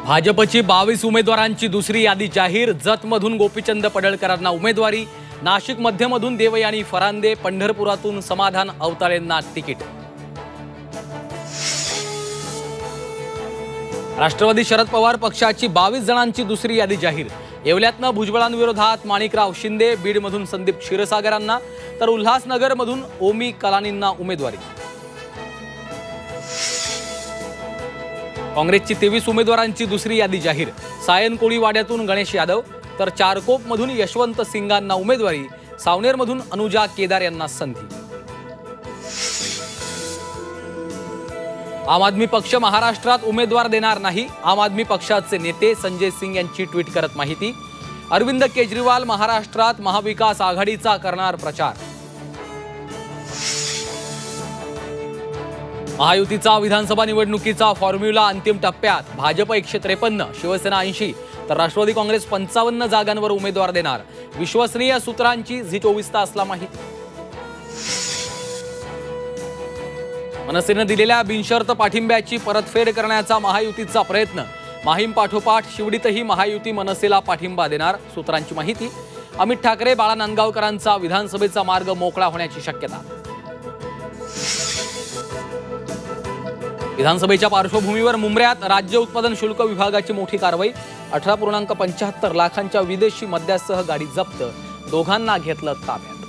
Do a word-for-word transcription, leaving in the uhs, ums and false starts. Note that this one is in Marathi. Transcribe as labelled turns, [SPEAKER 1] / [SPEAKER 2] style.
[SPEAKER 1] भाजपची बावीस उमेदवारांची दुसरी यादी जाहीर। जतमधून गोपीचंद पडळकरांना उमेदवारी, नाशिक मध्यमधून देवयानी फरांदे, पंढरपुरातून समाधान अवतारेंना तिकीट। राष्ट्रवादी शरद पवार पक्षाची बावीस जणांची दुसरी यादी जाहीर। येवल्यातनं भुजबळांविरोधात माणिकराव शिंदे, बीडमधून संदीप क्षीरसागरांना तर उल्हासनगरमधून ओमी कलानींना उमेदवारी। काँग्रेसची तेवीस उमेदवारांची दुसरी यादी जाहीर। सायन कोळीवाड्यातून गणेश यादव तर चारकोपमधून यशवंत सिंगांना उमेदवारी। सावनेरमधून अनुजा केदार यांना संधी। आम आदमी पक्ष महाराष्ट्रात उमेदवार देणार नाही, आम आदमी पक्षाचे नेते संजय सिंग यांची ट्विट करत माहिती। अरविंद केजरीवाल महाराष्ट्रात महाविकास आघाडीचा करणार प्रचार। महायुतीचा विधानसभा निवडणुकीचा फॉर्म्युला अंतिम टप्प्यात। भाजप एकशे त्रेपन्न, शिवसेना ऐंशी तर राष्ट्रवादी काँग्रेस पंचावन्न जागांवर उमेदवार देणार। विश्वसनीय सूत्रांची झी चोवीस तासला माहिती। मनसेने दिलेल्या बिनशर्त पाठिंब्याची परतफेड करण्याचा महायुतीचा प्रयत्न। माहीम पाठोपाठ शिवडीतही महायुती मनसेला पाठिंबा देणार, सूत्रांची माहिती। अमित ठाकरे, बाळा नांदगावकरांचा विधानसभेचा मार्ग मोकळा होण्याची शक्यता। विधानसभेच्या पार्श्वभूमीवर मुंबऱ्यात राज्य उत्पादन शुल्क विभागाची मोठी कारवाई। अठरा पूर्णांक पंच्याहत्तर लाखांच्या विदेशी मद्यासह गाडी जप्त, दोघांना घेतलं ताब्यात।